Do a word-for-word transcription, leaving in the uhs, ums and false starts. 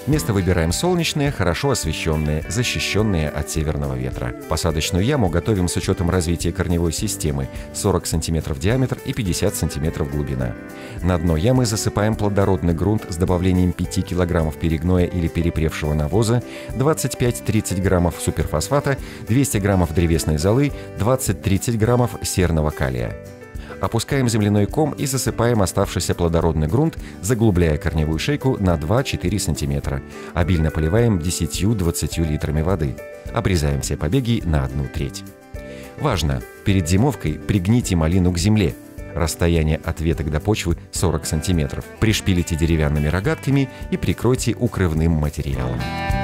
Место выбираем солнечное, хорошо освещенное, защищенное от северного ветра. Посадочную яму готовим с учетом развития корневой системы – сорок сантиметров диаметр и пятьдесят сантиметров глубина. На дно ямы засыпаем плодородный грунт с добавлением пяти килограммов перегноя или перепревшего навоза, двадцать пять — тридцать граммов суперфосфата, двести граммов древесной золы, двадцать — тридцать граммов серного калия. Опускаем земляной ком и засыпаем оставшийся плодородный грунт, заглубляя корневую шейку на два — четыре сантиметра. Обильно поливаем десятью-двадцатью литрами воды. Обрезаем все побеги на одну треть. Важно! Перед зимовкой пригните малину к земле. Расстояние от веток до почвы сорок сантиметров. Пришпилите деревянными рогатками и прикройте укрывным материалом.